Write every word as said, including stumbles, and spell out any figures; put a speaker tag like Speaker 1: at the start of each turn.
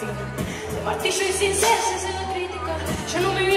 Speaker 1: De martillo y sin cesas en la crítica, ya no me